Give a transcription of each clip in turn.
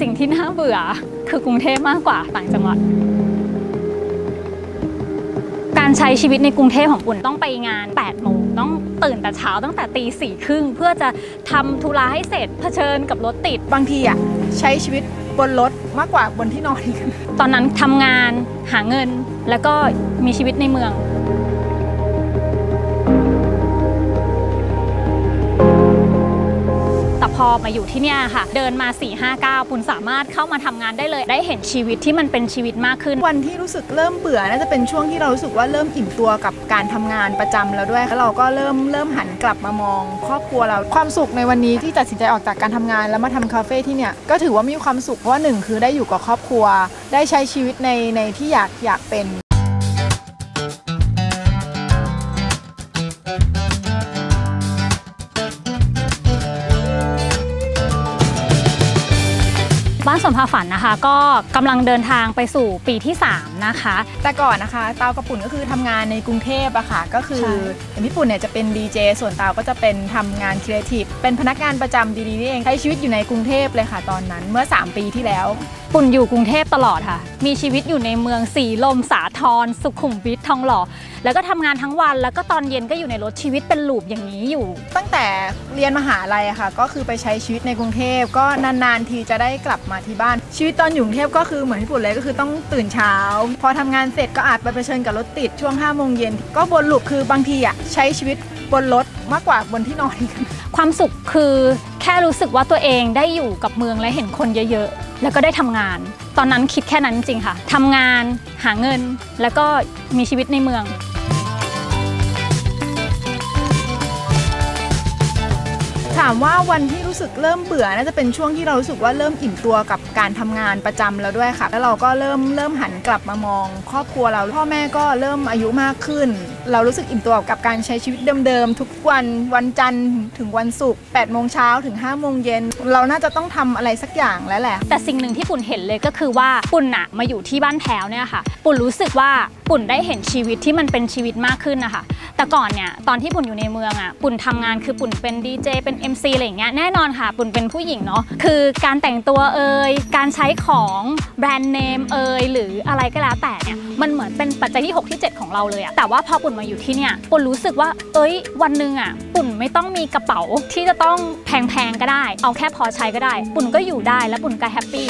สิ่งที่น่าเบื่อคือกรุงเทพมากกว่าต่างจังหวัดการใช้ชีวิตในกรุงเทพของปุ่นต้องไปงาน8 โมงต้องตื่นแต่เช้าตั้งแต่ตี 4:30เพื่อจะทำธุระให้เสร็จเผชิญกับรถติดบางทีอ่ะใช้ชีวิตบนรถมากกว่าบนที่นอนอีกตอนนั้นทำงานหาเงินแล้วก็มีชีวิตในเมืองแต่พอมาอยู่ที่เนี่ยค่ะเดินมา 4-5-9 ปุ่นสามารถเข้ามาทำงานได้เลยได้เห็นชีวิตที่มันเป็นชีวิตมากขึ้นวันที่รู้สึกเริ่มเบื่อน่าจะเป็นช่วงที่เรารู้สึกว่าเริ่มอิ่มตัวกับการทำงานประจำแล้วด้วยแล้วเราก็เริ่มหันกลับมามองครอบครัวเราความสุขในวันนี้ที่ตัดสินใจออกจากการทำงานแล้วมาทำคาเฟ่ที่เนี่ยก็ถือว่ามีความสุขเพราะว่า1คือได้อยู่กับครอบครัวได้ใช้ชีวิตในที่อยากเป็นบ้านสวนพาฝันนะคะก็กำลังเดินทางไปสู่ปีที่3นะคะแต่ก่อนนะคะเตากับปุ่นก็คือทำงานในกรุงเทพอะค่ะก็คืออย่างพี่ปุ่นเนี่ยจะเป็นดีเจส่วนเตาก็จะเป็นทำงานครีเอทีฟเป็นพนักงานประจำดีๆนี่เองใช้ชีวิตอยู่ในกรุงเทพเลยค่ะตอนนั้นเมื่อ3 ปีที่แล้วปุ่นอยู่กรุงเทพตลอดค่ะมีชีวิตอยู่ในเมืองสีลมสาทรสุขุมวิททองหล่อแล้วก็ทำงานทั้งวันแล้วก็ตอนเย็นก็อยู่ในรถชีวิตเป็นลูปอย่างนี้อยู่ตั้งแต่เรียนมหาลัยอะค่ะก็คือไปใช้ชีวิตในกรุงเทพก็นานๆทีจะได้กลับมาที่บ้านชีวิตตอนอยู่กรุงเทพก็คือเหมือนที่ปุ่นเลยก็คือต้องตื่นเช้าพอทำงานเสร็จก็อาจไปเผชิญกับรถติดช่วง5 โมงเย็นก็วนลูปคือบางทีอะใช้ชีวิตบนรถมากกว่าบนที่นอนความสุขคือแค่รู้สึกว่าตัวเองได้อยู่กับเมืองและเห็นคนเยอะๆแล้วก็ได้ทำงานตอนนั้นคิดแค่นั้นจริงค่ะทำงานหาเงินแล้วก็มีชีวิตในเมืองถามว่าวันที่รู้สึกเริ่มเบื่อน่าจะเป็นช่วงที่เรารู้สึกว่าเริ่มอิ่มตัวกับการทำงานประจำแล้วด้วยค่ะแล้วเราก็เริ่มหันกลับมามองครอบครัวเราพ่อแม่ก็เริ่มอายุมากขึ้นเรารู้สึกอิ่มตัวกับการใช้ชีวิตเดิมๆทุกวันจันทร์ถึงวันศุกร์8 โมงเช้าถึง5 โมงเย็นเราน่าจะต้องทำอะไรสักอย่างแล้วแหละแต่สิ่งหนึ่งที่ปุ่นเห็นเลยก็คือว่าปุ่นน่ะมาอยู่ที่บ้านแถวเนี่ยค่ะปุ่นรู้สึกว่าปุ่นได้เห็นชีวิตที่มันเป็นชีวิตมากขึ้นนะคะแต่ก่อนเนี่ยตอนที่ปุ่นอยู่ในเมืองอ่ะปุ่นทำงานคือปุ่นเป็นดีเจเป็น MC อะไรอย่างเงี้ยแน่นอนค่ะปุ่นเป็นผู้หญิงเนาะคือการแต่งตัวการใช้ของแบรนด์เนมหรืออะไรก็แล้วแต่เนี่ยมันเหมือนเป็นปัจจัยที่6ที่7ของเราเลยอะแต่ว่าพอปุ่นมาอยู่ที่เนี่ยปุ่นรู้สึกว่าวันหนึ่งอะปุ่นไม่ต้องมีกระเป๋าที่จะต้องแพงๆก็ได้เอาแค่พอใช้ก็ได้ปุ่นก็อยู่ได้และปุ่นก็แฮปปี้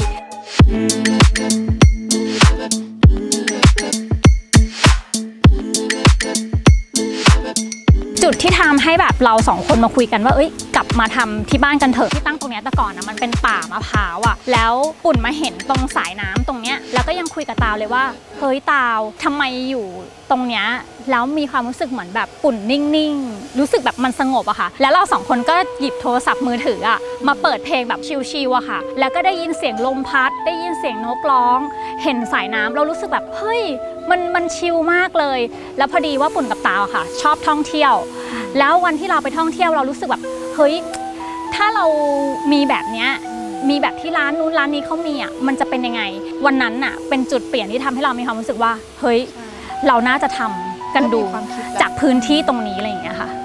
จุดที่ทำให้แบบเรา2 คนมาคุยกันว่ากลับมาทำที่บ้านกันเถอะที่ตั้งตรงนี้แต่ก่อนนะมันเป็นป่ามะพร้าวอ่ะแล้วปุ่นมาเห็นตรงสายน้ำตรงเนี้ยแล้วก็ยังคุยกับตาวเลยว่าเฮ้ยตาวทำไมอยู่ตรงเนี้ยแล้วมีความรู้สึกเหมือนแบบปุ่นนิ่งๆรู้สึกแบบมันสงบอะค่ะแล้วเรา2 คนก็หยิบโทรศัพท์มือถืออะมาเปิดเพลงแบบชิลๆอะค่ะแล้วก็ได้ยินเสียงลมพัดได้ยินเสียงนกร้องเห็นสายน้ำเรารู้สึกแบบเฮ้ยมันชิลมากเลยแล้วพอดีว่าปุ่นกับตาวค่ะชอบท่องเที่ยวแล้ววันที่เราไปท่องเที่ยวเรารู้สึกแบบเฮ้ยถ้าเรามีแบบเนี้ยมีแบบที่ร้านนู้นร้านนี้เขามีอ่ะมันจะเป็นยังไงวันนั้นน่ะเป็นจุดเปลี่ยนที่ทำให้เรามีความรู้สึกว่าเฮ้ยเราน่าจะทำกันดูจากพื้นที่ตรงนี้อะไรอย่างเงี้ยค่ะ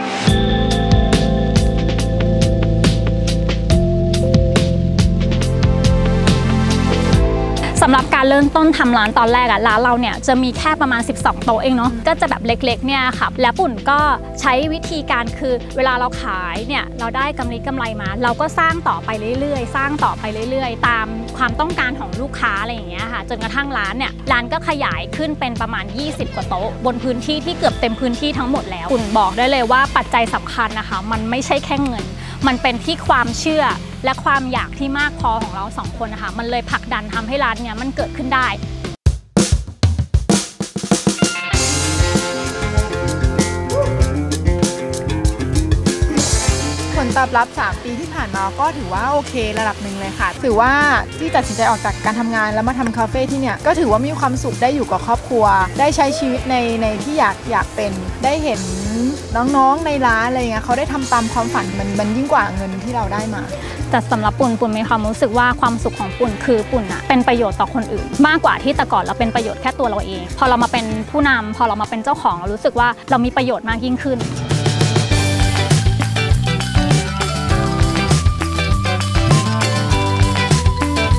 สำหรับการเริ่มต้นทำร้านตอนแรกอะร้านเราเนี่ยจะมีแค่ประมาณ12 โต๊ะเองเนาะก็จะแบบเล็กๆเนี่ยค่ะแล้วปุ่นก็ใช้วิธีการคือเวลาเราขายเนี่ยเราได้กำไรมาเราก็สร้างต่อไปเรื่อยๆสร้างต่อไปเรื่อยๆตามความต้องการของลูกค้าอะไรอย่างเงี้ยค่ะจนกระทั่งร้านก็ขยายขึ้นเป็นประมาณ20 กว่าโต๊ะบนพื้นที่ที่เกือบเต็มพื้นที่ทั้งหมดแล้วปุ่นบอกได้เลยว่าปัจจัยสำคัญนะคะมันไม่ใช่แค่เงินมันเป็นที่ความเชื่อและความอยากที่มากพอของเรา2 คนนะคะมันเลยผลักดันทำให้ร้านเนี้ยมันเกิดขึ้นได้ผลตอบรับ3 ปีที่ผ่านมาก็ถือว่าโอเคระดับหนึ่งเลยค่ะถือว่าที่ตัดสินใจออกจากการทำงานแล้วมาทำคาเฟ่ที่เนี่ยก็ถือว่ามีความสุขได้อยู่กับครอบครัวได้ใช้ชีวิตในที่อยากเป็นได้เห็นน้องๆในร้านอะไรเงี้ยเขาได้ทำตามความฝันมันยิ่งกว่าเงินที่เราได้มาแต่สำหรับปุ่นมีความรู้สึกว่าความสุขของปุ่นคือปุ่นอะเป็นประโยชน์ต่อคนอื่นมากกว่าที่แต่ก่อนเราเป็นประโยชน์แค่ตัวเราเองพอเรามาเป็นผู้นำพอเรามาเป็นเจ้าของเรารู้สึกว่าเรามีประโยชน์มากยิ่งขึ้นค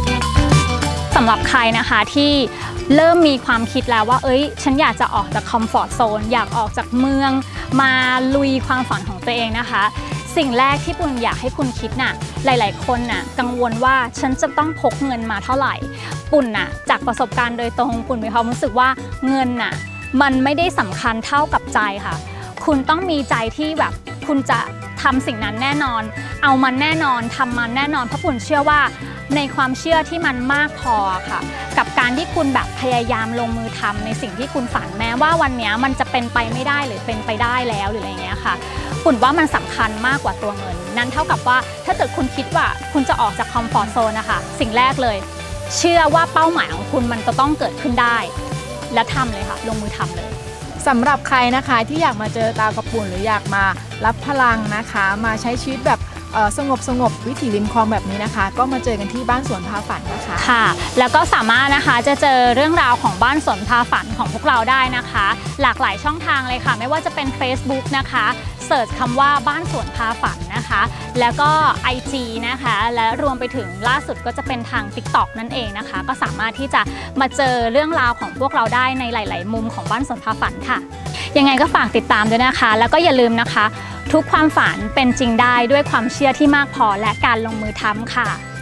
ำหรับใครนะคะที่เริ่มมีความคิดแล้วว่าฉันอยากจะออกจากคอมฟอร์ตโซนอยากออกจากเมืองมาลุยความฝันของตัวเองนะคะสิ่งแรกที่ปุ่นอยากให้คุณคิดน่ะหลายๆคนน่ะกังวลว่าฉันจะต้องพกเงินมาเท่าไหร่ปุ่นน่ะจากประสบการณ์โดยตรงปุ่นมีความรู้สึกว่าเงินน่ะมันไม่ได้สำคัญเท่ากับใจค่ะคุณต้องมีใจที่แบบคุณจะทำสิ่งนั้นแน่นอนเอามันแน่นอนทำมันแน่นอนเพราะปุ่นเชื่อว่าในความเชื่อที่มันมากพอค่ะกับการที่คุณแบบพยายามลงมือทำในสิ่งที่คุณฝันแม้ว่าวันนี้มันจะเป็นไปไม่ได้หรือเป็นไปได้แล้วหรืออะไรเงี้ยค่ะปุ่นว่ามันสำคัญมากกว่าตัวเงินนั่นเท่ากับว่าถ้าเกิดคุณคิดว่าคุณจะออกจากคอมฟอร์ตโซนนะคะสิ่งแรกเลยเชื่อว่าเป้าหมายของคุณมันจะต้องเกิดขึ้นได้และทำเลยค่ะลงมือทำเลยสำหรับใครนะคะที่อยากมาเจอตากับปุ่นหรืออยากมารับพลังนะคะมาใช้ชีวิตแบบสงบวิถีริมคลองแบบนี้นะคะก็มาเจอกันที่บ้านสวนพาฝันนะคะค่ะแล้วก็สามารถนะคะจะเจอเรื่องราวของบ้านสวนพาฝันของพวกเราได้นะคะหลากหลายช่องทางเลยค่ะไม่ว่าจะเป็น Facebook นะคะเสิร์ชคำว่าบ้านสวนพาฝันนะคะแล้วก็ IG นะคะและรวมไปถึงล่าสุดก็จะเป็นทาง TikTok นั่นเองนะคะก็สามารถที่จะมาเจอเรื่องราวของพวกเราได้ในหลายๆมุมของบ้านสวนพาฝันค่ะยังไงก็ฝากติดตามด้วยนะคะแล้วก็อย่าลืมนะคะทุกความฝันเป็นจริงได้ด้วยความเชื่อที่มากพอและการลงมือทำค่ะ